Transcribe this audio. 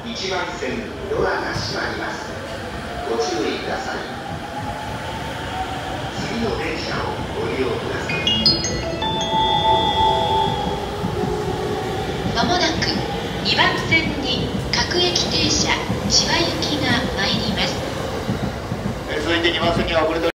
1番線ドアが閉まります。ご注意ください。次の電車をご利用ください。 まもなく2番線に各駅停車千葉行きが参ります。 続いて2番線には遅れて